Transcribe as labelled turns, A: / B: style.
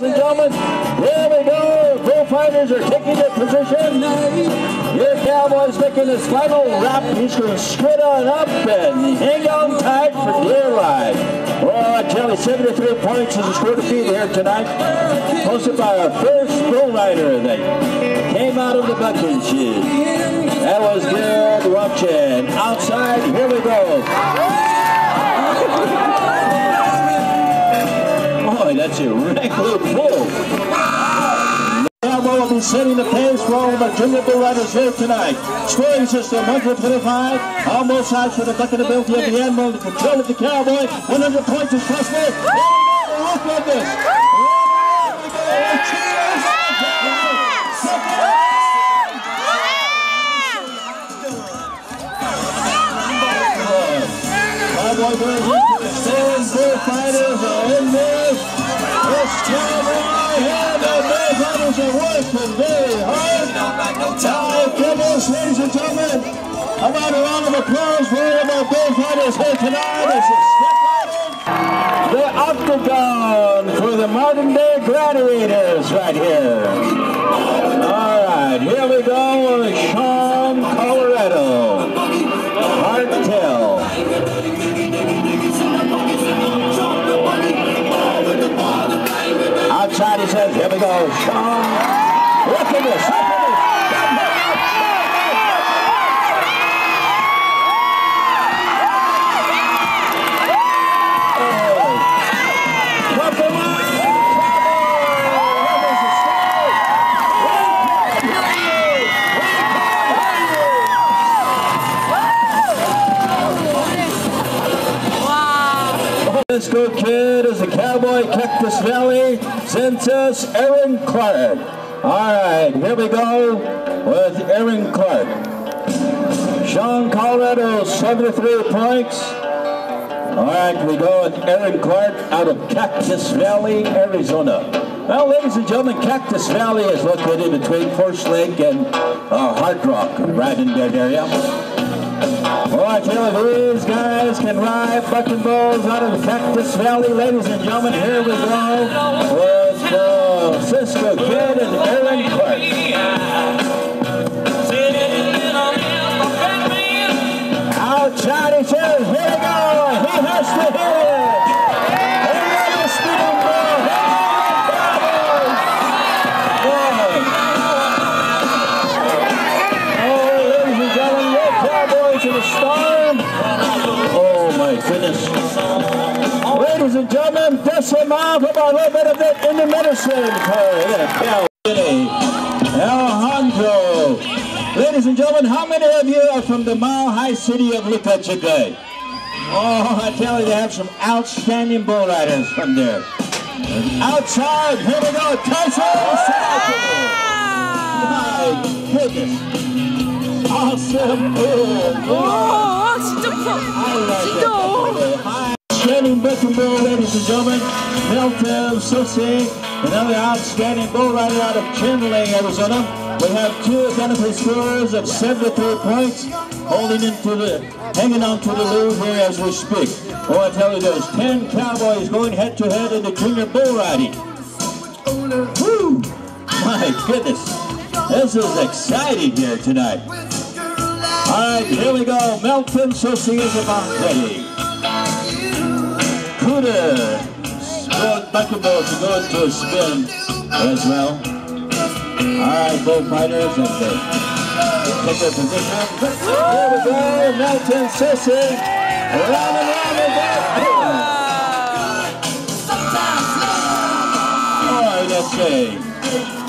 A: and gentlemen. Here we go. Bullfighters are taking their position. Here Cowboy's making his final wrap. He's going to skid on up and hang on tight for dear life. Well, I tell you, 73 points is a score to beat here tonight. Posted by our first bull rider that came out of the bucking shoes. That was good watching. Outside, here we go. Boy, that's a regular pull. Cowboy will be setting the pace for all of our junior bull riders here tonight. Scoring system 125. On both sides for the bucket ability of the animal to control of the Cowboy. 100 points is possible. Here we go. Look at this. Cowboy goes into the stand. Bullfighters are in there. This Cowboy and the bullfighters are working very hard. Ladies and gentlemen, how about a round of applause for all of our bullfighters here tonight as they step out the octagon for the modern day gladiators right here. All right, here we go with Sean Colorado. Hartel. Outside he says, here we go, Sean. Look at this, look at this. Cisco Kid is the Cowboy. Cactus Valley sends us Aaron Clark. All right, here we go with Aaron Clark. Sean Colorado, 73 points. All right, we go with Aaron Clark out of Cactus Valley, Arizona. Well, ladies and gentlemen, Cactus Valley is located between Forest Lake and Hard Rock, right in that area. Well, I tell you, these guys can ride bucking bulls out of the Cactus Valley. Ladies and gentlemen, here we go with Cisco Kid and Aaron Clark. Outside, he says, here we go. He has to hit it. Oh my goodness. Ladies and gentlemen, Decima, about a little bit of it in the medicine for Alejandro. Ladies and gentlemen, how many of you are from the Mile High City of Lucachigay? Oh, I tell you, they have some outstanding bull riders from there. And outside, here we go, Tyson. My goodness. Awesome. Outstanding bucking bull, ladies and gentlemen. Milton Susi, another outstanding bull rider out of Chandler, Arizona. We have two identical scores of 73 points, hanging on to the lead here as we speak. Oh, I tell you, there's 10 Cowboys going head to head in the junior bull riding. Woo! My goodness, this is exciting here tonight. All right, here we go. Melton Susi is about ready. Cooter, bucking bull to go into a spin as well. All right, bullfighters, and they take their position. Here we go, Melton Susi. Round and round and back. All right, let's see.